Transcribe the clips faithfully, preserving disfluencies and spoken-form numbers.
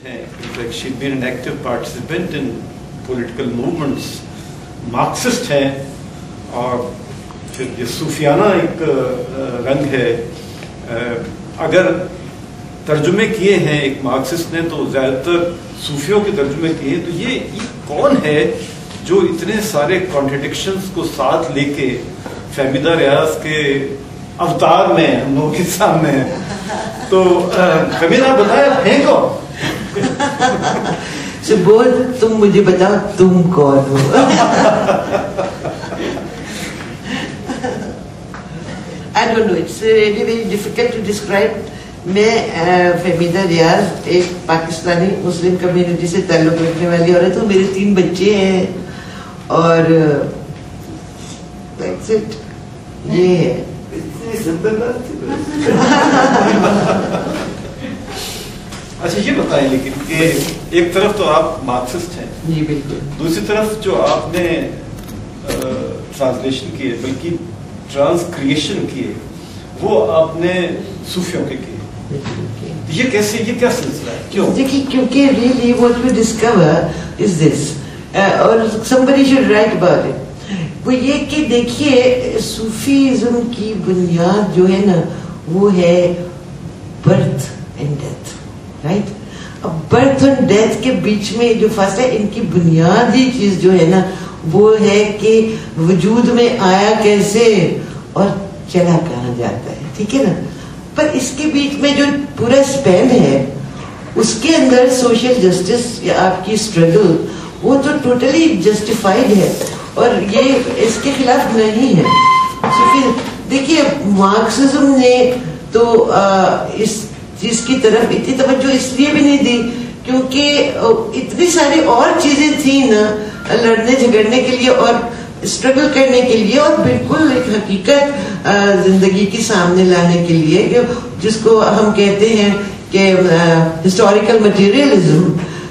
In fact, she'd been an active participant in political movements. Marxist हैं और फिर ये सूफियाना एक रंग है. अगर तर्जुमे किए हैं एक मार्क्सिस्ट ने तो ज़्यादातर सूफियों के तर्जुमे किए. तो ये, ये कौन है जो इतने सारे कॉन्ट्रडिक्शंस को साथ लेके फहमीदा रियाज के अवतार में हम लोगों के सामने है? तो फहमीदा बताए हैं कौन? सुबोध, तुम मुझे बताओ तुम कौन हो? I don't know. It's really very difficult to describe. मैं फहमीदा रियाज एक पाकिस्तानी मुस्लिम कम्युनिटी से ताल्लुक रखने वाली औरत हूँ. मेरे तीन बच्चे हैं और that's it. ये है. अच्छा ये बताएं लेकिन कि एक तरफ तो आप मार्क्सिस्ट हैं जी बिल्कुल, दूसरी तरफ जो आपने ट्रांसलेशन किए बल्कि ट्रांसक्रिएशन किए वो आपने सूफियों के किए. ये कैसे, ये क्या सिलसिला है, क्यों? देखिए, क्योंकि really what we discover is this, और somebody should write about it. वो ये कि देखिए सूफीज़्म की बुनियाद जो है ना वो है बर्थ एंड डेथ, राइट? अब बर्थ और डेथ के बीच में जो फर्स्ट है, इनकी बुनियादी चीज जो है ना वो है कि वजूद में आया कैसे और चला कहाँ जाता है, ठीक है ना? पर इसके बीच में जो पूरा स्पैन है उसके अंदर सोशल जस्टिस या आपकी स्ट्रगल वो तो टोटली जस्टिफाइड है और ये इसके खिलाफ नहीं है. तो फिर देखिए मार्क्सिज्म ने तो आ, इस चीज की तरफ इतनी तवज्जो इसलिए भी नहीं दी क्योंकि इतनी सारी और चीजें थी ना लड़ने झगड़ने के लिए और स्ट्रगल करने के लिए और बिल्कुल एक हकीकत जिंदगी के सामने लाने के लिए जिसको हम कहते हैं कि हिस्टोरिकल मटेरियलिज्म.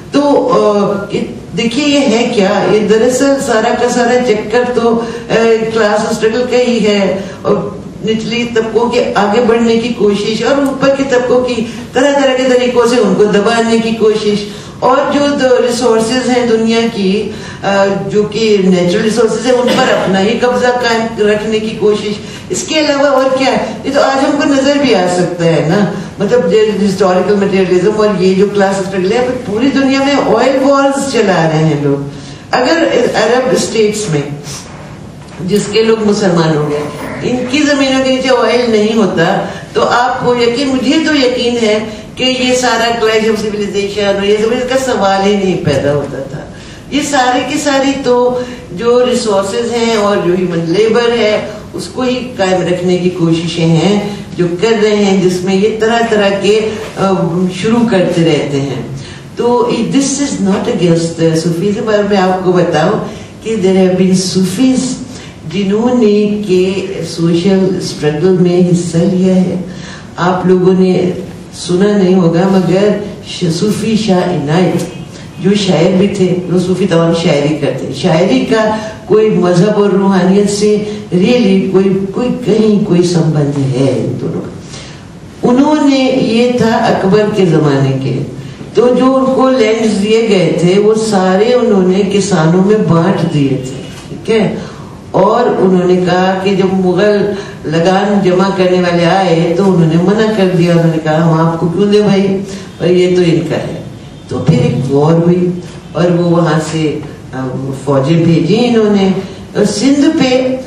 तो देखिए ये है क्या, ये दरअसल सारा का सारा चक्कर तो क्लास स्ट्रगल का ही है और निचली तबकों के आगे बढ़ने की कोशिश और ऊपर के तबकों की तरह तरह के तरीकों से उनको दबाने की कोशिश और जो रिसोर्सेज हैं दुनिया की जो कि नेचुरल रिसोर्सेज है उन पर अपना ही कब्जा कायम रखने की कोशिश. इसके अलावा और क्या है, ये तो आज हमको नजर भी आ सकता है ना, मतलब हिस्टोरिकल मटेरियलिज्म और ये जो क्लास स्ट्रगल है पूरी दुनिया में ऑयल वॉर्स चला रहे हैं लोग. अगर अरब स्टेट्स में जिसके लोग मुसलमान हो गए इनकी जमीनों के नीचे ऑयल नहीं होता तो आपको यकीन, मुझे तो यकीन है कि ये सारा क्लैश ऑफ सिविलाइजेशन और ये सब इसका सवाल ही नहीं पैदा होता था. ये सारे की सारी तो जो रिसोर्सेज हैं और जो ह्यूमन लेबर है उसको ही कायम रखने की कोशिशें हैं जो कर रहे हैं, जिसमें ये तरह तरह के शुरू करते रहते हैं. तो this is not against Sufism. पर मैं आपको बताऊं कि देयर हैव बीन सूफीज जिन्होंने के सोशल स्ट्रगल में हिस्सा लिया है. आप लोगों ने सुना नहीं होगा मगर सूफी शाह इनायत जो शायर भी थे, वो सूफी तमाम शायरी करते. शायरी का कोई मजहब और रूहानियत से रियली कोई कोई कहीं कोई संबंध है इन दोनों का. उन्होंने ये था अकबर के जमाने के, तो जो उनको लैंड्स दिए गए थे वो सारे उन्होंने किसानों में बांट दिए थे, ठीक है? और उन्होंने कहा कि जब मुगल लगान जमा करने वाले आए तो उन्होंने मना कर दिया. उन्होंने कहा हम आपको क्यों दे भाई, और ये तो इनका है. तो फिर एक वॉर हुई और वो वहां से फौजें भेजी इन्होंने सिंध पे.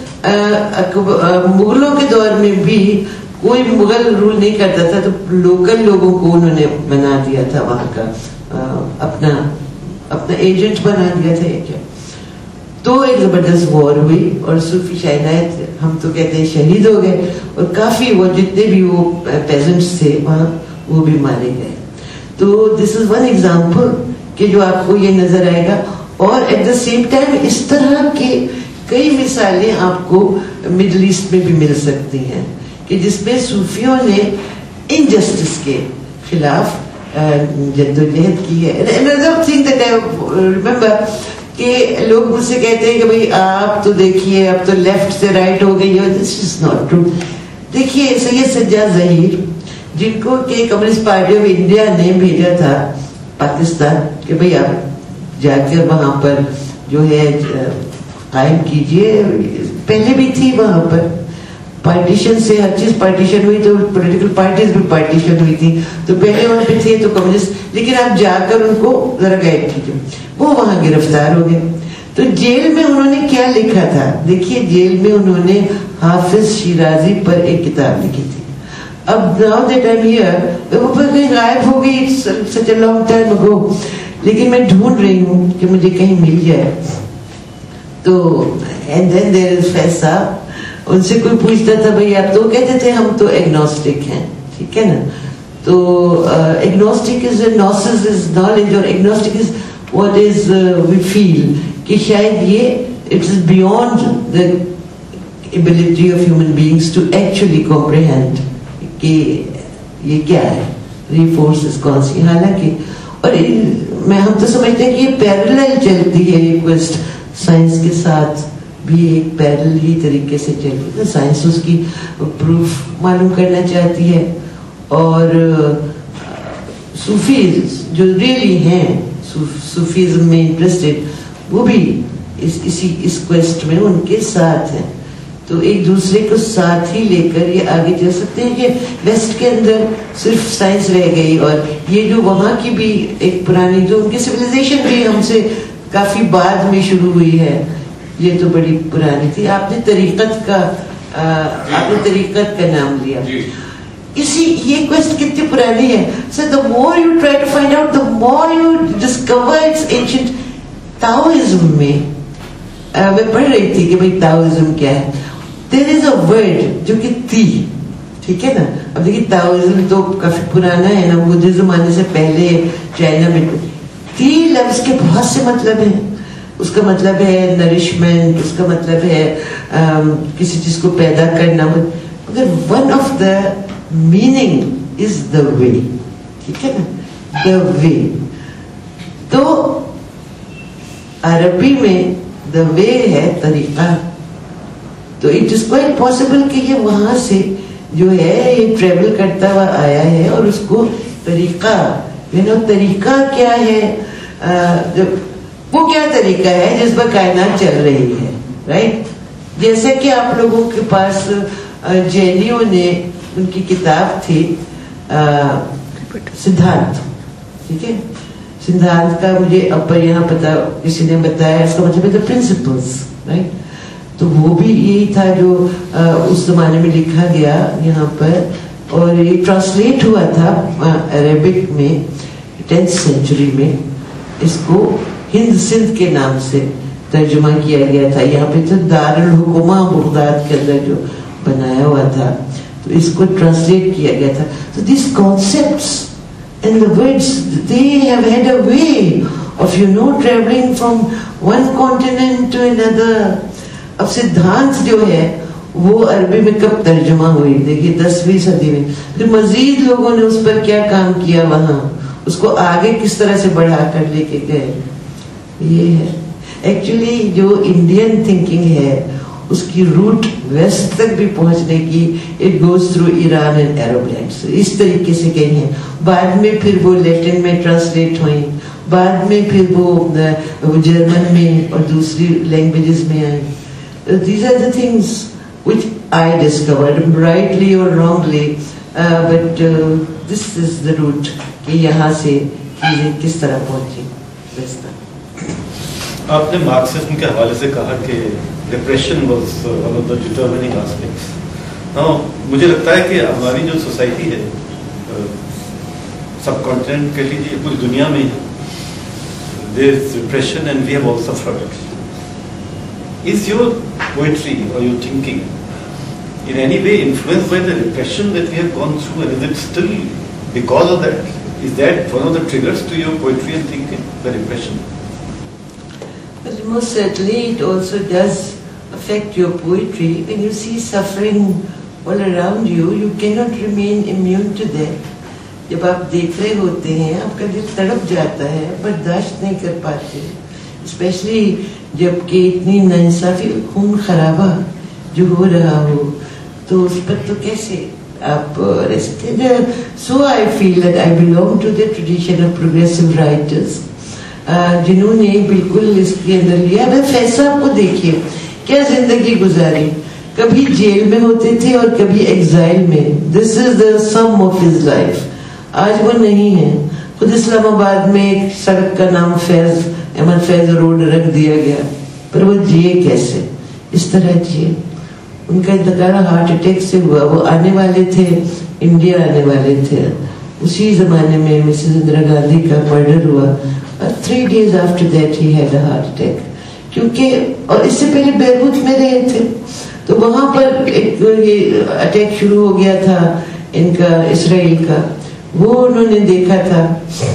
मुगलों के दौर में भी कोई मुगल रूल नहीं करता था तो लोकल लोगों को उन्होंने बना दिया था वहां का अपना अपना एजेंट बना दिया था. क्या तो एक जबरदस्त वॉर हुई और सूफी शाह इनायत हम तो कहते हैं शहीद हो गए और काफी वो जितने भी वो पेजेंट्स थे वहाँ वो भी मारे गए. तो दिस इज वन एग्जाम्पल कि जो आपको ये नजर आएगा. और एट द सेम टाइम इस तरह के कई मिसालें आपको मिडिल ईस्ट में भी मिल सकती हैं कि जिसमें सूफियों ने इनजस्टिस के खिलाफ जद्दोजहद की है. Another thing that I remember कि लोग मुझसे कहते हैं कि भाई आप तो देखिए अब तो लेफ्ट से राइट हो गई हो. This is not true. देखिए सैयद सज्जाद ज़हीर जिनको के कम्युनिस्ट पार्टी ऑफ इंडिया ने भेजा था پاکستان کہ بھئی آپ جا کر وہاں پر جو ہے قائم کیجئے. پہلے بھی تھی وہاں پر پارٹیشن سے ہر چیز پارٹیشن ہوئی, تو پولیٹیکل پارٹیز بھی پارٹیشن ہوئی تھی, تو پہلے وہاں پہ تھے تو کمیونسٹ, لیکن آپ جا کر ان کو ذرا گائیڈ کیجیے. وہ وہاں گرفتار ہو گئے. تو جیل میں انہوں نے کیا لکھا تھا, دیکھیے جیل میں انہوں نے حافظ شیرازی پر ایک کتاب لکھی تھی. اب now that I am here, وہ کہیں غائب ہو گئی سچ اے لانگ ٹائم اگو, لیکن میں ڈھونڈ رہی ہوں کہ مجھے کہیں مل جائے. تو اینڈ دین دیر از فیصلہ, ان سے کوئی پوچھتا تھا بھائی آپ, تو کہتے تھے ہم تو ایگنوسٹک ہیں, ٹھیک ہے نا. تو agnostic is gnosis is knowledge, اور agnostic is what is we feel, کہ شاید یہ it is beyond the ability of human beings to actually comprehend کہ یہ کیا ہے, ریفورسز کون سی. حالانکہ اور میں ہم تو سمجھتے ہیں کہ یہ پیرلل چلتی ہے, یہ کوسٹ سائنس کے ساتھ بھی ایک پیرل ہی طریقے سے چلتی ہے. سائنس اس کی پروف معلوم کرنا چاہتی ہے, اور صوفیز جو ریئلی ہیں صوفیزم میں انٹرسٹڈ, وہ بھی اس اسی اس کوسٹ میں ان کے ساتھ ہیں. تو ایک دوسرے کو ساتھ ہی لے کر یہ آگے چل سکتے ہیں کہ ویسٹ کے اندر صرف سائنس رہ گئی, اور یہ جو وہاں کی بھی ایک پرانی جو ان کی سویلائزیشن بھی ہم سے کافی بعد میں شروع ہوئی ہے, یہ تو بڑی پرانی تھی. آپ نے طریقت کا آپ نے طریقت کا نام لیا, اسی یہ کوسٹ کتنی پرانی ہے. سو the more you try to find out, the more you discover its ancient. تاؤزم میں میں پڑھ رہی تھی کہ بھائی تاؤزم کیا ہے. There is a word جو کہ تی, ٹھیک ہے نا. اب دیکھیے تاؤزم تو کافی پرانا ہے نا, بدھ زمانے سے پہلے چائنا میں. تی لفظ کے بہت سے مطلب ہیں. اس کا مطلب ہے نرشمنٹ, اس کا مطلب ہے کسی چیز کو پیدا کرنا, مگر one of the meaning is the way, ٹھیک ہے نا, دا وے. تو عربی میں دا وے ہے طریقہ. تو اٹ از کوائٹ پاسبل کہ یہ وہاں سے جو ہے یہ ٹریول کرتا ہوا آیا ہے, اور اس کو طریقہ یو نو طریقہ کیا ہے, وہ کیا طریقہ ہے جس پر کائنات چل رہی ہے, رائٹ. جیسا کہ آپ لوگوں کے پاس جینیوں نے ان کی کتاب تھی سدھانت, ٹھیک ہے. سدھانت کا مجھے اب پر یہاں پتا کسی نے بتایا, اس کا مطلب ہے دا پرنسپلس, رائٹ. تو وہ بھی یہی تھا جو اس زمانے میں لکھا گیا یہاں پر, اور یہ ٹرانسلیٹ ہوا تھا عربک میں ٹینتھ سینچری میں. اس کو ہند سندھ کے نام سے ترجمہ کیا گیا تھا. یہاں پہ تو دارالحکومہ بغداد کے اندر جو بنایا ہوا تھا, تو اس کو ٹرانسلیٹ کیا گیا تھا. تو these concepts and the words, they have had a way of, you know, traveling from one continent to another. اب سدھانت جو ہے وہ عربی میں کب ترجمہ ہوئی, دیکھیے دسویں صدی میں. پھر مزید لوگوں نے اس پر کیا کام کیا, وہاں اس کو آگے کس طرح سے بڑھا کر لے کے گئے. یہ ہے ایکچولی جو انڈین تھنکنگ ہے, اس کی روٹ ویسٹ تک بھی پہنچنے کی, it goes through Iran and Arab lands, اس طریقے سے گئی ہیں. بعد میں پھر وہ لیٹن میں ٹرانسلیٹ ہوئیں, بعد میں پھر وہ جرمن میں اور دوسری لینگویجز میں آئیں. These are the things which I discovered, rightly or wrongly, uh, but uh, this is the route کہ یہاں سے چیزیں کس طرح پہنچی ویسٹ تک. آپ نے مارکسزم کے حوالے سے کہا کہ depression was one of the determining aspects. ہاں, مجھے لگتا ہے کہ ہماری جو سوسائٹی ہے سب کانٹیننٹ کے لیجیے پوری دنیا میں there is depression and we have also suffered it. Is your poetry or your thinking in any way influenced by the repression that we have gone through, and is it still because of that? Is that one of the triggers to your poetry and thinking, the repression? Well, most certainly it also does affect your poetry. When you see suffering all around you, you cannot remain immune to that. جب آپ دیکھ رہے ہوتے ہیں آپ کا دل تڑپ جاتا ہے, برداشت نہیں کر پاتے, اسپیشلی جب کہ اتنی ناانصافی خون خرابہ جو ہو رہا ہو, تو اس پر تو کیسے آپ so I feel that I belong to the tradition of progressive writers جنہوں نے بالکل اس کے اندر لیا. میں فیض صاحب کو دیکھیے کیا زندگی گزاری, کبھی جیل میں ہوتے تھے اور کبھی ایگزائل میں. This is the sum of his life. آج وہ نہیں ہے. خود اسلام آباد میں ایک سڑک کا نام فیض احمد فیض روڈ رکھ دیا گیا, پر وہ جیے کیسے؟ اس طرح جیے. ان کا انتقال ہارٹ اٹیک سے ہوا. وہ آنے والے تھے, انڈیا آنے والے تھے. اسی زمانے میں مسز اندرا گاندھی کا مرڈر ہوا. Three days after that he had a heart attack. کیونکہ اور اس سے پہلے بیروت میں رہے تھے, تو وہاں پر ایک یہ اٹیک شروع ہو گیا تھا ان کا اسرائیل کا. وہ انہوں نے دیکھا تھا,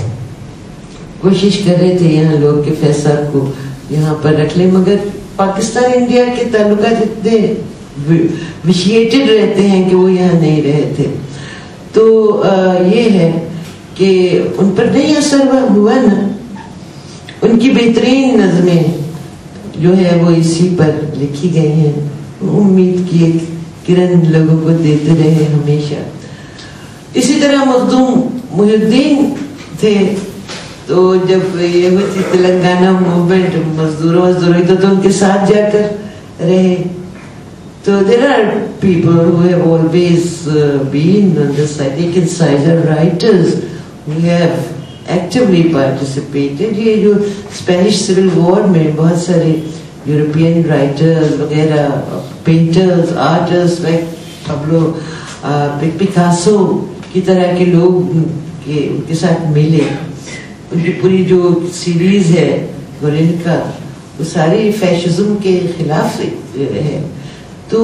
کوشش کر رہے تھے یہاں لوگ کہ فیض صاحب کو یہاں پر رکھ لیں, مگر پاکستان انڈیا کے تعلقات اتنے وشیٹڈ رہتے ہیں کہ وہ یہاں نہیں رہے تھے. تو یہ ہے کہ ان پر نہیں اثر ہوا نا. ان کی بہترین نظمیں جو ہے وہ اسی پر لکھی گئی ہیں. امید کی ایک کرن لوگوں کو دیتے رہے ہمیشہ. اسی طرح مخدوم محی الدین تھے, تو جب یہ ہوئی تلنگانہ موومنٹ مزدوروں مزدوروں تو, تو ان کے ساتھ جا کر رہے. تو there are people who have always uh, been on the side. ایک insider writers who have actively participated. یہ جو اسپینش سول وار میں بہت سارے یورپین رائٹرز وغیرہ, painters, artist like Pablo Picasso کی طرح کے لوگ کے ان کے ساتھ ملے. ان کی پوری جو سیریز ہے گورینکا وہ ساری فیشزم کے خلاف ہے. تو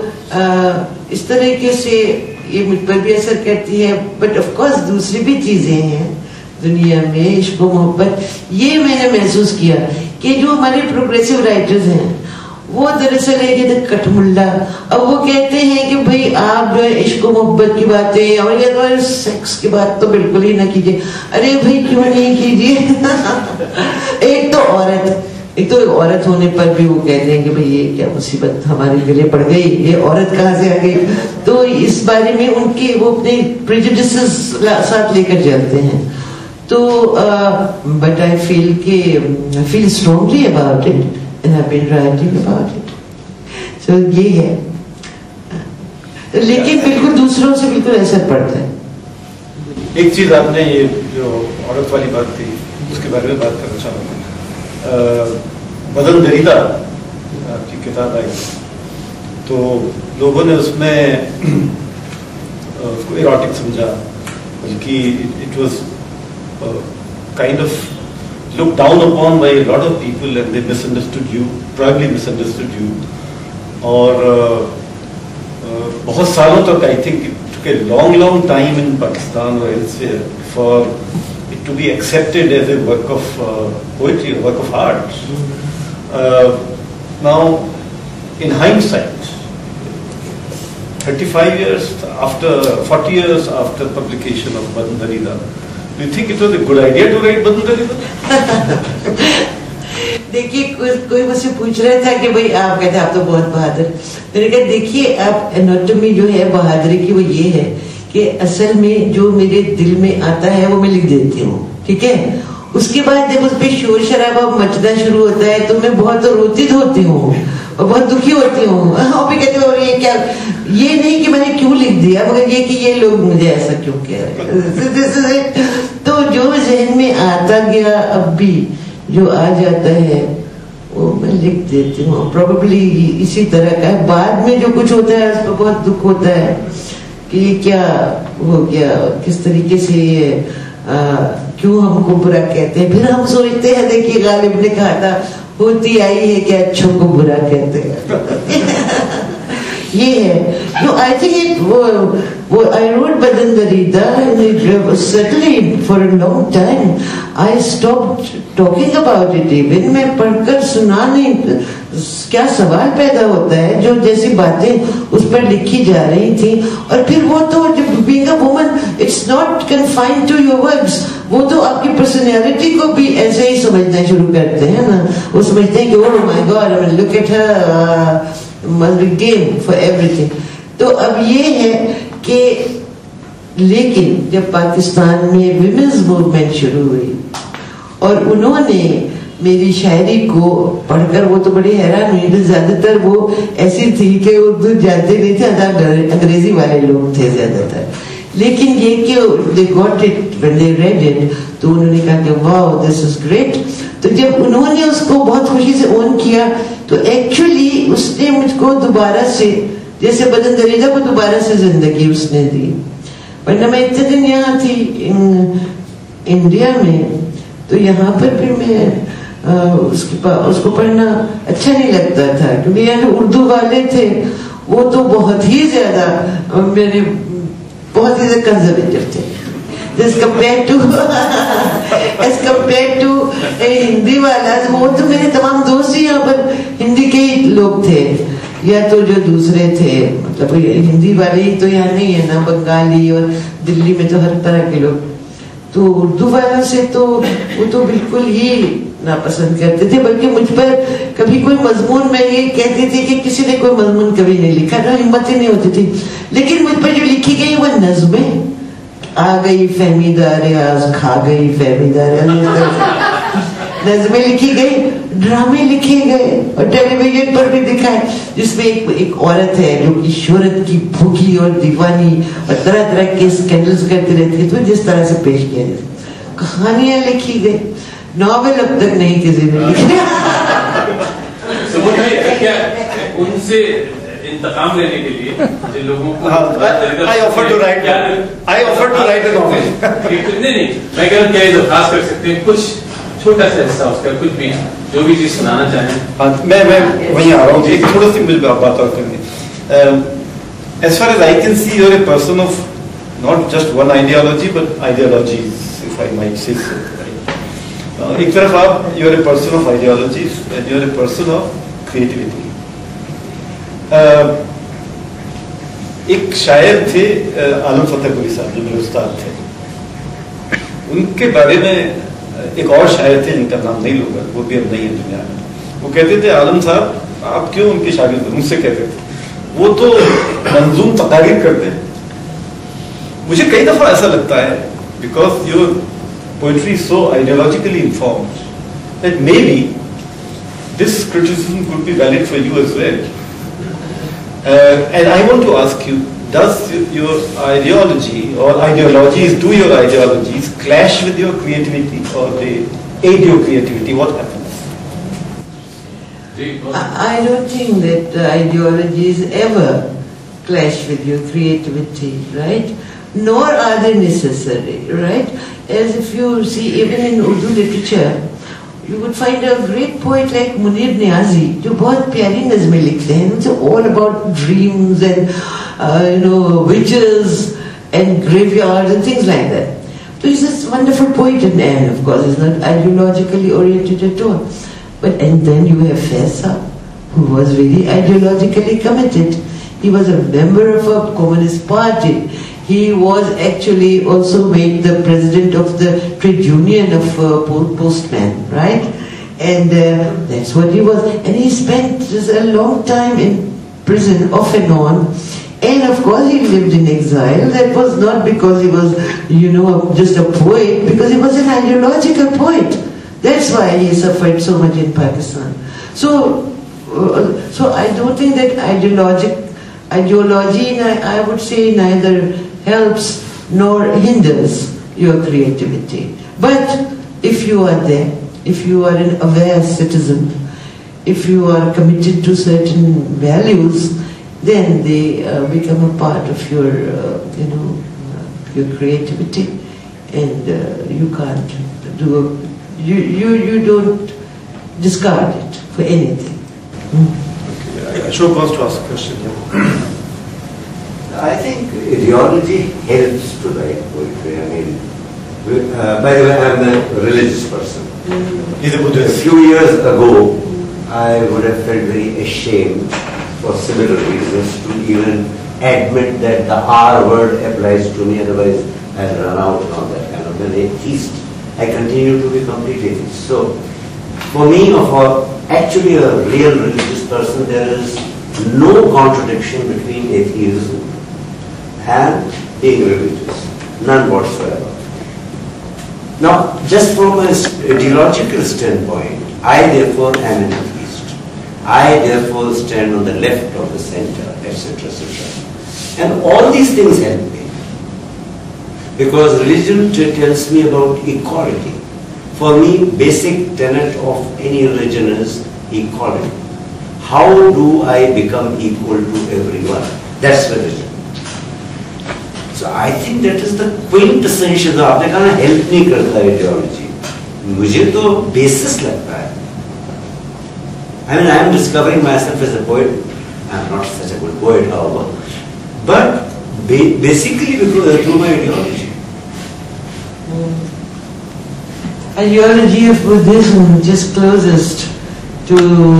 اس طریقے سے یہ مجھ پر بھی اثر کرتی ہے. بٹ آف کورس دوسری بھی چیزیں ہیں دنیا میں, عشق و محبت. یہ میں نے محسوس کیا کہ جو ہمارے پروگریسو رائٹرز ہیں وہ دراصل ہے کہ کٹ ملا. اب وہ کہتے ہیں کہ بھائی آپ جو ہے عشق و محبت کی باتیں اور یہ سیکس کی بات تو بالکل ہی نہ کیجیے. ارے بھائی کیوں نہیں کیجیے. ایک تو عورت ایک تو عورت ہونے پر بھی وہ کہتے ہیں کہ بھئی یہ کیا مصیبت ہمارے گلے پڑ گئی, یہ عورت کہاں سے آ گئی. تو اس بارے میں ان کے وہ اپنے پریجوڈسز ساتھ لے کر چلتے ہیں. تو بٹ آئی فیل کہ I feel strongly about it and I been writing about it. So یہ ہے, لیکن بالکل دوسروں سے بالکل اثر پڑتا ہے. ایک چیز آپ نے یہ جو عورت والی بات تھی اس کے بارے میں بات کرنا چاہوں گا. بدن دریدہ کی کتاب آئی تو لوگوں نے اس میں اس کو ایروٹک سمجھا, بلکہ it was kind of look down upon by lot of people and they misunderstood you, probably misunderstood you. اور بہت سالوں تک I think it took a long long time in Pakistan اور elsewhere for to be accepted as a work of uh, poetry, a work of art. Uh, now, in hindsight, thirty-five years after, forty years after publication of Badan Dareedah, do you think it was a good idea to write Badan Dareedah? دیکھیے کوئی مجھ سے پوچھ رہا تھا کہ بھائی آپ کہتے ہیں آپ تو بہت بہادر. میں نے کہا دیکھیے آپ اناٹمی جو ہے بہادری کی وہ یہ ہے کہ اصل میں جو میرے دل میں آتا ہے وہ میں لکھ دیتی ہوں, ٹھیک ہے. اس کے بعد جب اس پہ شور شرابہ مچنا شروع ہوتا ہے تو میں بہت روتی ہوتی ہوں اور بہت دکھی ہوتی ہوں. اور بھی کہتے ہو یہ کیا, یہ نہیں کہ میں نے کیوں لکھ دیا مگر یہ کہ یہ لوگ مجھے ایسا کیوں کہہ رہے. تو جو ذہن میں آتا گیا اب بھی جو آ جاتا ہے وہ میں لکھ دیتی ہوں. پروبیبلی اسی طرح کا بعد میں جو کچھ ہوتا ہے اس پہ بہت دکھ ہوتا ہے کہ یہ کیا ہو گیا, کس طریقے سے یہ کیوں ہم کو برا کہتے ہیں. پھر ہم سوچتے ہیں دیکھیے غالب نے کہا تھا ہوتی آئی ہے کہ اچھوں کو برا کہتے ہیں. یہ ہے جو آئی تھنک وہ I wrote Badan Dareedah and it certainly for a long time I stopped talking about it. even میں پڑھ کر سنا نہیں, کیا سوال پیدا ہوتا ہے جو جیسی باتیں اس پر لکھی جا رہی تھیں. اور پھر وہ تو being a woman it's not confined to your words. وہ تو آپ کی پرسنالٹی کو بھی ایسے ہی سمجھنا شروع کرتے ہیں نا. وہ سمجھتے ہیں کہ oh my God I mean look at her uh, must be game for everything. تو اب یہ ہے कि लेकिन जब पाकिस्तान में विमेंस मूवमेंट शुरू हुई और उन्होंने मेरी शायरी को पढ़कर, वो तो बड़ी हैरान हुई, तो ज्यादातर वो ऐसी थी कि उर्दू जानते नहीं थे, अंग्रेजी वाले लोग थे ज्यादातर, लेकिन ये कि they got it when they read it, तो उन्होंने कहा कि wow this is great। तो जब उन्होंने उसको बहुत खुशी से ऑन किया तो एक्चुअली उसने मुझको दोबारा से, जैसे बदन दरीदा को दोबारा से जिंदगी उसने दी। वरना मैं इतने दिन यहाँ थी इन, इंडिया में, तो यहाँ पर फिर मैं आ, उसके उसको पढ़ना अच्छा नहीं लगता था, क्योंकि यहाँ उर्दू वाले थे वो तो बहुत ही ज्यादा मेरे बहुत ही ज्यादा कंजर्वेटिव थे as compared to as compared to Hindi वाला। वो तो मेरे तमाम दोस्त ही यहाँ पर हिंदी के ही लोग थे, या तो जो दूसरे थे, मतलब हिंदी वाले ही तो यहाँ नहीं है ना, बंगाली और दिल्ली में तो हर तरह के लोग। तो उर्दू वालों से तो वो तो बिल्कुल ही नापसंद करते थे, बल्कि मुझ पर कभी कोई मजमून, मैं ये कहती थी कि किसी ने कोई मजमून कभी नहीं लिखा ना, हिम्मत ही नहीं होती थी, लेकिन मुझ पर जो लिखी गई वो नज़में, आ गई फहमीदा रियाज, खा गई फहमीदा रियाज, नज़में लिखी गई, ड्रामे लिखे गए और टेलीविजन पर भी दिखाए, जिसमें एक एक औरत है जो कि शोहरत की भूखी और दीवानी और तरह तरह के स्कैंडल्स करती रहती है, तो जिस तरह से पेश किया जाए, कहानियां लिखी गई, नॉवेल अब तक नहीं किसी ने लिखी। क्या उनसे इंतकाम लेने के लिए जिन लोगों को I offer to write I offer to write a novel। नहीं नहीं मैं कह रहा हूँ क्या ये दरखास्त कर सकते हैं, कुछ छोटा सा हिस्सा उसका, कुछ भी जो भी चीज सुनाना चाहें। मैं मैं वहीं आ रहा हूँ, एक थोड़ा सी मिल बात और करनी। As far as I can see, you're a person of not just one ideology but ideologies, if I might say so। एक तरफ आप you're a person of ideologies and you're a person of creativity। एक शायर थे आलम फतेहपुरी साहब जो मेरे उस्ताद थे, उनके बारे में एक और शायर थे जिनका नाम नहीं लूंगा, वो भी अब नहीं है दुनिया में। वो कहते थे आलम साहब आप क्यों उनके शागिर्द, मुझसे कहते थे वो तो मंजूम तकारीर करते हैं। मुझे कई दफा ऐसा लगता है because your poetry is so ideologically informed that maybe this criticism could be valid for you as well. And I want to ask you, does your ideology or ideologies, do your ideologies clash with your creativity or they aid your creativity? What happens? I don't think that ideologies ever clash with your creativity, right? Nor are they necessary, right? As if you see, even in Urdu literature, you would find a great poet like Munir Niazi, जो बहुत प्यारी नज़में लिखते हैं, it's all about dreams and uh, you know witches and graveyards and things like that. So he's this wonderful poet, and of course he's not ideologically oriented at all. But and then you have Faisal, who was very ideologically committed. He was a member of a communist party. He was actually also made the president of the trade union of uh, postmen, right? And uh, that's what he was. And he spent just a long time in prison, off and on. And of course he lived in exile. That was not because he was, you know, just a poet, because he was an ideological poet. That's why he suffered so much in Pakistan. So, uh, so I don't think that ideologic, ideology, I, I would say, neither helps nor hinders your creativity. But if you are there, if you are an aware citizen, if you are committed to certain values, then they uh, become a part of your, uh, you know, uh, your creativity, and uh, you can't do, a, you, you, you don't discard it for anything. Mm. Okay. Ashok wants to ask a question. I think ideology helps to write poetry. I mean, uh, by the way, I'm a religious person. He's a Buddhist. A few years ago, I would have felt very ashamed for similar reasons to even admit that the R word applies to me, otherwise I'll run out and all that kind of an atheist. I continue to be complete atheist. So, for me, or for actually a real religious person, there is no contradiction between atheism and being religious. None whatsoever. Now, just from an ideological standpoint, I therefore am an atheist. I therefore stand on the left of the center, et cetera, et cetera. And all these things help me. Because religion tells me about equality. For me, basic tenet of any religion is equality. How do I become equal to everyone? That's religion. So I think that is the quintessential. आपने कहा ना help नहीं करता ideology. मुझे तो basis लगता है. I mean, I am discovering myself as a poet. I am not such a good poet, however, but ba basically because through my ideology. Ideology of Buddhism just closest to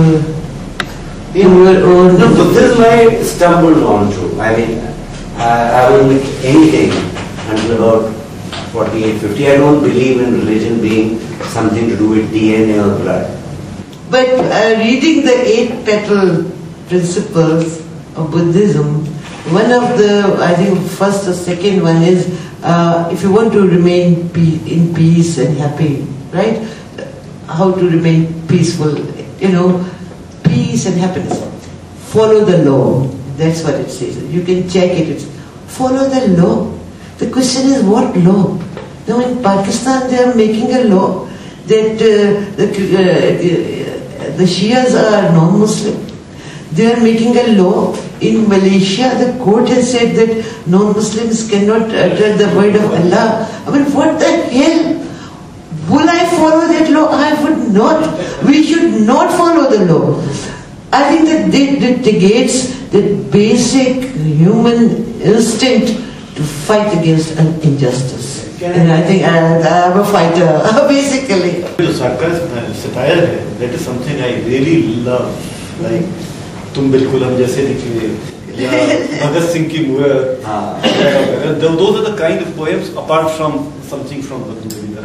your own. No, Buddhism I stumbled onto. I mean, I, I wasn't anything until about forty-eight, fifty. I don't believe in religion being something to do with D N A or blood. But uh, reading the eight petal principles of Buddhism, one of the, I think first or second one is, uh, if you want to remain pe in peace and happy, right? How to remain peaceful, you know, peace and happiness. Follow the law. That's what it says. You can check it. It's follow the law. The question is what law? Now in Pakistan they are making a law that uh, the, uh, the Shias are non-Muslim. They are making a law. In Malaysia, the court has said that non-Muslims cannot utter the word of Allah. I mean, what the hell? Will I follow that law? I would not. We should not follow the law. I think that it negates the basic human instinct to fight against an injustice. And I think I, I am a fighter, basically. Satire, that is something I really love. Like, तुम बिल्कुल हम जैसे निकले या भगत सिंह की मूर्त. Those are the kind of poems apart from something from Badan Dareedah.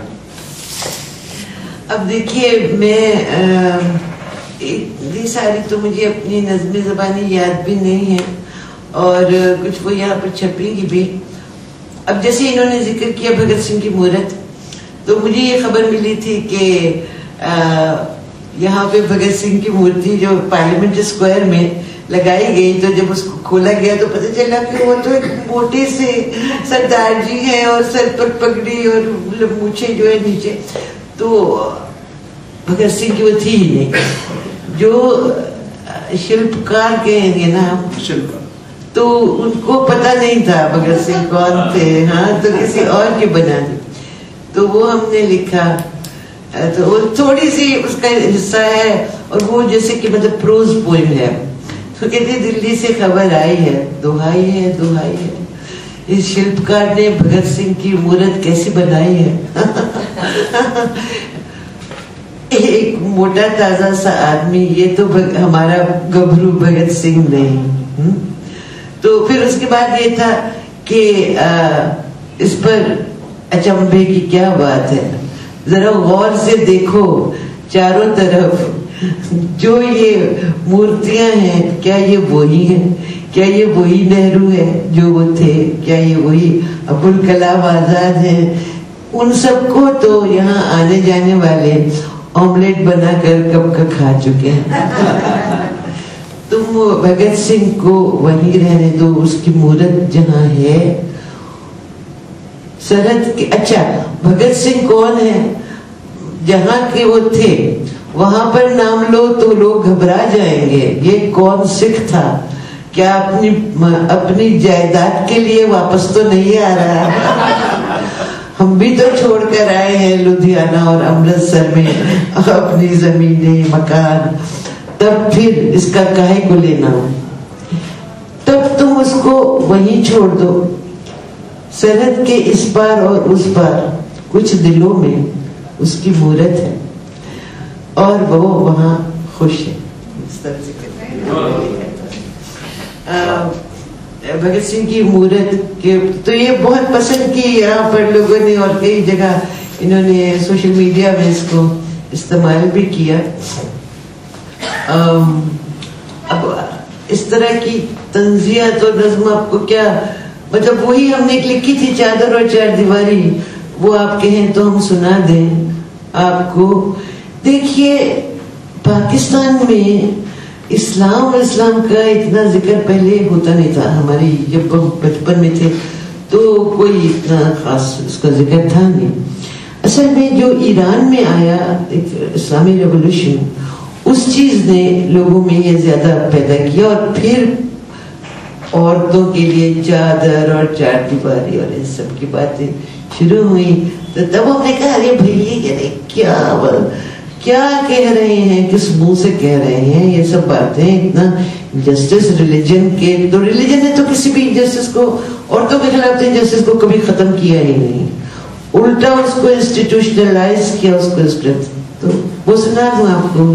अब देखिए मैं इतनी सारी तो मुझे अपनी नज़्म ज़बानी याद भी नहीं है और कुछ वो यहाँ पर छपेंगी भी. अब जैसे इन्होंने जिक्र किया भगत सिंह की मूर्त, तो मुझे ये खबर मिली थी कि यहाँ पे भगत सिंह की मूर्ति जो पार्लियामेंट स्क्वायर में लगाई गई, तो जब उसको खोला गया तो पता चला कि वो तो एक मोटे से सरदार जी हैं और सर पर पगड़ी और मूछे जो है नीचे, तो भगत सिंह की वो थी ही नहीं. जो शिल्पकार कहेंगे ना शिल्पकार, तो उनको पता नहीं था भगत सिंह कौन थे. हाँ, तो किसी और के बना दी. तो वो हमने लिखा, तो वो थोड़ी सी उसका हिस्सा है और वो जैसे कि मतलब प्रोज पोएम है. तो कहते दिल्ली से खबर आई है, दुहाई है दुहाई है, इस शिल्पकार ने भगत सिंह की मूर्त कैसी बनाई है. एक मोटा ताजा सा आदमी, ये तो हमारा गभरू भगत सिंह नहीं. हुँ? तो फिर उसके बाद ये था कि इस पर अचंभे की क्या बात है, जरा गौर से देखो चारों तरफ, जो ये मूर्तियां हैं क्या ये वही हैं? क्या ये वही नेहरू है जो वो थे? क्या ये वही अब्दुल कलाम आजाद हैं? उन सबको तो यहाँ आने जाने वाले ऑमलेट बनाकर कब का खा चुके हैं. तुम भगत सिंह को वहीं रहने दो, उसकी मूर्त जहाँ है सरहद के. अच्छा, भगत सिंह कौन है? जहाँ के वो थे वहां पर नाम लो तो लोग घबरा जाएंगे. ये कौन सिख था? क्या अपनी अपनी जायदाद के लिए वापस तो नहीं आ रहा? हम भी तो छोड़कर आए हैं लुधियाना और अमृतसर में अपनी जमीनें मकान. तब फिर इसका काहे को लेना? तब तुम उसको वहीं छोड़ दो. सरहद के इस पार और उस पार कुछ दिलों में उसकी मूर्त है और वो वहाँ खुश है. भगत सिंह की मूर्त के तो ये बहुत पसंद की यहाँ पर लोगों ने और कई जगह इन्होंने सोशल मीडिया में इसको इस्तेमाल भी किया. अब इस तरह की तंजिया तो नज़्म आपको क्या مطلب وہی ہم نے لکھی تھی چادر اور چار دیواری، وہ آپ کہیں تو ہم سنا دیں آپ کو. دیکھیے پاکستان میں اسلام اور اسلام کا اتنا ذکر پہلے ہوتا نہیں تھا. ہماری جب ہم بچپن میں تھے تو کوئی اتنا خاص اس کا ذکر تھا نہیں. اصل میں جو ایران میں آیا ایک اسلامی ریولوشن، اس چیز نے لوگوں میں یہ زیادہ پیدا کیا، اور پھر عورتوں کے لیے چادر اور چار دیواری اور ان سب کی باتیں شروع ہوئی. تو تب ہم نے کہا ارے بھائی یہ کیا کیا کہہ رہے ہیں، کس منہ سے کہہ رہے ہیں یہ سب باتیں، اتنا جسٹس ریلیجن کے. تو ریلیجن نے تو کسی بھی جسٹس کو، عورتوں کے خلاف جسٹس کو کبھی ختم کیا ہی نہیں، الٹا اس کو انسٹیٹیوشنلائز کیا، اس کو اسٹرینتھ. تو وہ سنا دوں آپ کو.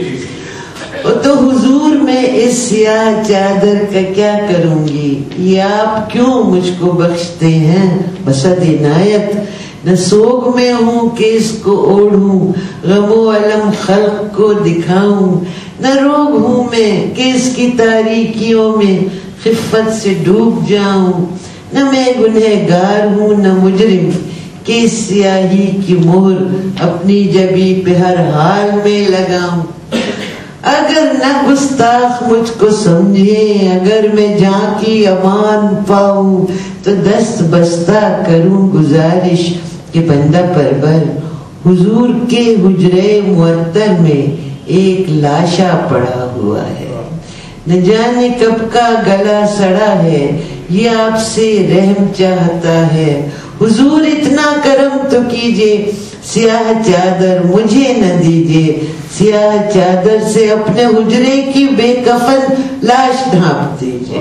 تو حضور میں اس سیاہ چادر کا کیا کروں گی، یہ آپ کیوں مجھ کو بخشتے ہیں بسد عنایت. نہ سوگ میں ہوں کہ اس کو اوڑھوں، غم و علم خلق کو دکھاؤں. نہ روگ ہوں میں کہ اس کی تاریکیوں میں خفت سے ڈوب جاؤں. نہ میں گنہگار ہوں نہ مجرم کہ اس سیاہی کی مہر اپنی جبی پہ ہر حال میں لگاؤں. اگر نہ گستاخ مجھ کو سمجھے، اگر میں جہاں کی امان پاؤں، تو دست بستہ کروں گزارش کہ بندہ پرور حضور کے حجرے معطر میں ایک لاشا پڑا ہوا ہے. نہ جانے کب کا گلا سڑا ہے، یہ آپ سے رحم چاہتا ہے. حضور اتنا کرم تو کیجئے، سیاہ چادر مجھے نہ دیجئے. سیاہ چادر سے اپنے حجرے کی بے کفن لاش ڈھانپ دیجئے.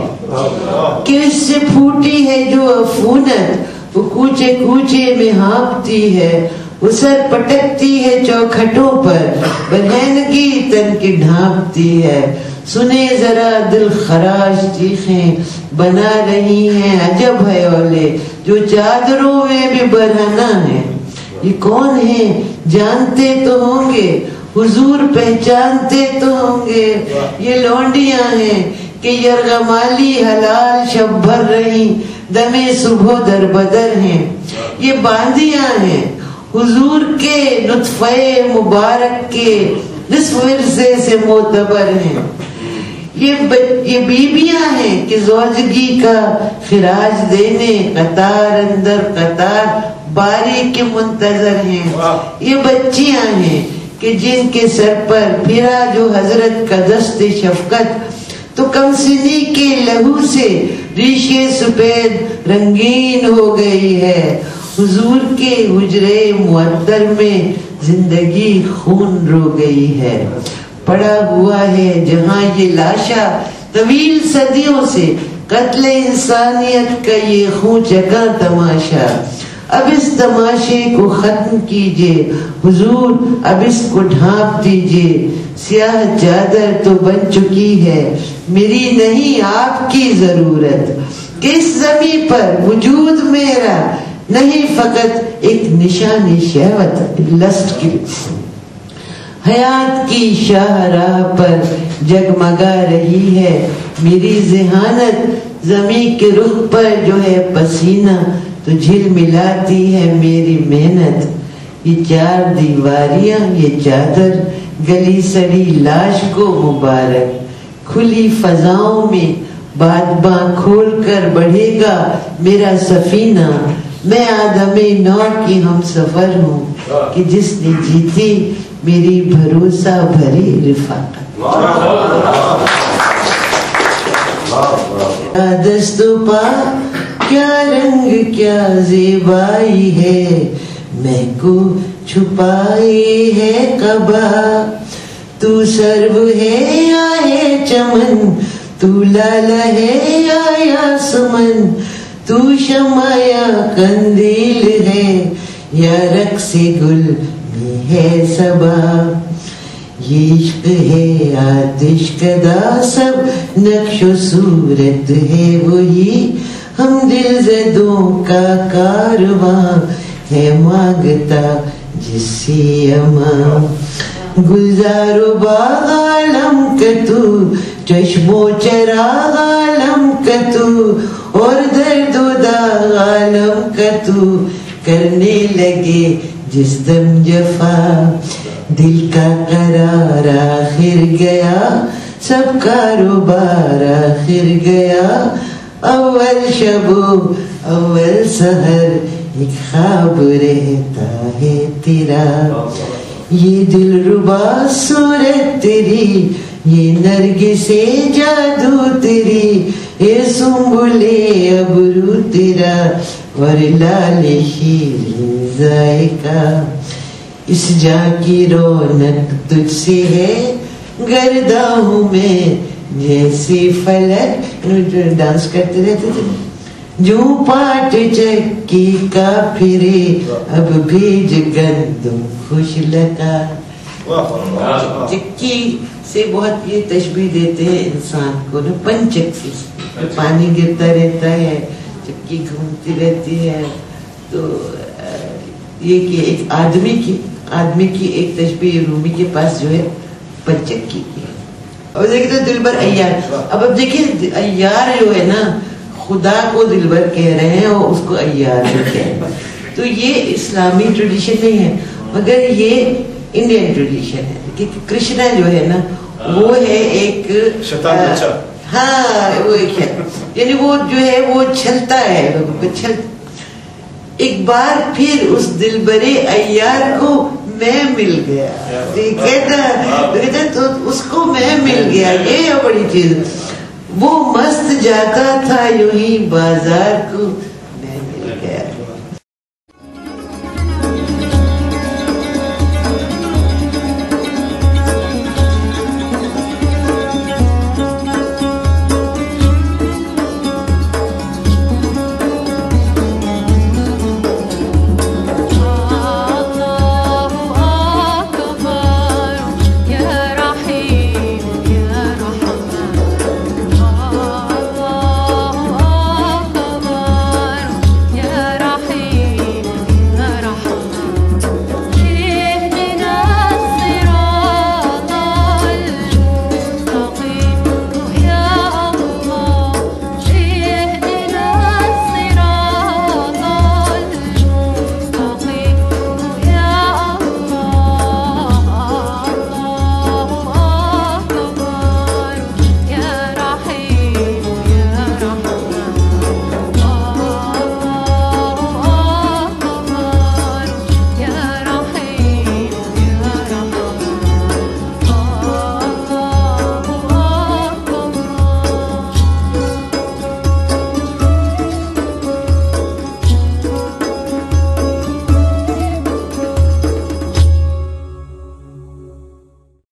کہ اس سے پھوٹی ہے جو عفونت، وہ کوچے کوچے میں ہانپتی ہے. وہ سر پٹکتی ہے چوکھٹوں پر، برہنگی تن کی ڈھانپتی ہے. سنے ذرا دل خراش چیخیں بنا رہی ہیں، عجب ہے اولے جو چادروں میں بھی برہنہ ہے. یہ کون ہیں جانتے تو ہوں گے، حضور پہچانتے تو ہوں گے. یہ لونڈیاں ہیں کہ یرغمالی حلال شب بھر رہی، دمے صبح در بدر ہیں. یہ باندیاں ہیں حضور کے نطفے مبارک کے نصف ورثے سے معتبر ہیں. یہ یہ بیویاں ہیں کہ زوجگی کا خراج دینے قطار اندر قطار باری کے منتظر ہیں. یہ بچیاں ہیں کہ جن کے سر پر پھرا جو حضرت کا دست شفقت، تو کم سنی کے لہو سے ریشے سفید رنگین ہو گئی ہے. حضور کے حجرے معطر میں زندگی خون رو گئی ہے. پڑا ہوا ہے جہاں یہ لاشا طویل صدیوں سے قتل انسانیت کا یہ خون چکا تماشا. اب اس تماشے کو ختم کیجئے حضور، اب اس کو ڈھانپ دیجئے. سیاہ چادر تو بن چکی ہے، میری نہیں آپ کی ضرورت. کہ اس زمین پر وجود میرا نہیں فقط ایک نشانی شہوت لسٹ کی. حیات کی شاہراہ پر جگمگا رہی ہے میری ذہانت. زمین کے رخ پر جو ہے پسینہ تو جھل ملاتی ہے میری محنت. یہ چار دیواریاں یہ چادر گلی سڑی لاش کو مبارک. کھلی فضاؤں میں بادباں کھول کر بڑھے گا میرا سفینہ. میں آدم نو کی ہم سفر ہوں کہ جس نے جیتی میری بھروسہ بھری رفاقت. دست پا کیا رنگ کیا زیبائی ہے، میں کو چھپائے ہے قبا. تو سرو ہے آئے چمن، تو لالا ہے آیا سمن. تو شمع یا قندیل ہے یا رقص گل میں ہے صبا. یہ عشق ہے آتش کدا سب نقش و صورت ہے وہی. ہم دل زدوں کا کارواں ہے مانگتا جس سے اما. گلزار و باغ عالم کا تو، چشم و چراغ عالم کا تو، اور درد و داغ عالم کا تو کرنے لگے جس دم جفا. دل کا قرار آخر گیا, سب کاروبار آخر گیا. اول شب و اول سحر ایک خواب رہتا ہے تیرا. یہ دل ربا صورت تیری, یہ نرگسے جادو تیری, یہ سنبلے ابرو تیرا اور لال شیریں ذائقہ. اس جا کی رونق تجھ سے ہے, گردہ ہوں میں جیسے فلک. ڈانس کرتے رہتے تھے. جو پاٹ چکی کا پھرے اب بھیج گندم خوش لگا. چکی سے بہت یہ تشبیہ دیتے ہیں انسان کو نا, پنچک سے پانی گرتا رہتا ہے, چکی گھومتی رہتی ہے. تو یہ کہ ایک آدمی کی آدمی کی ایک تشبیہ رومی کے پاس جو ہے پنچک کی. اور دیکھتے دلبر ایار. اب اب دیکھیں ایار جو ہے نا, خدا کو دلبر کہہ رہے ہیں اور اس کو ایار بھی کہہ رہے ہیں. تو یہ اسلامی ٹریڈیشن نہیں ہے مگر یہ انڈین ٹریڈیشن ہے. کہ کرشنا جو ہے نا وہ ہے ایک ہاں وہ ایک ہے, یعنی وہ جو ہے وہ چھلتا ہے. چھل ایک بار پھر اس دلبرے ایار کو میں مل گیا. کہتا تو اس کو میں مل گیا. یہ ہے بڑی چیز. وہ مست جاتا تھا یوں ہی بازار کو,